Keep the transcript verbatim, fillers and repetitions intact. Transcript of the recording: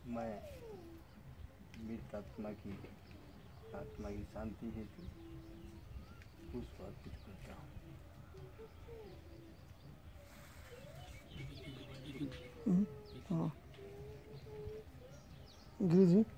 मैं मृत आत्मा की आत्मा की शांति हेतु पुष्प अर्पित करता हूँ। हाँ गुरु जी।